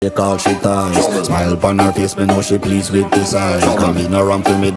Take all she ties. Smile upon her face, me know she pleased with this eye. Come in around to me.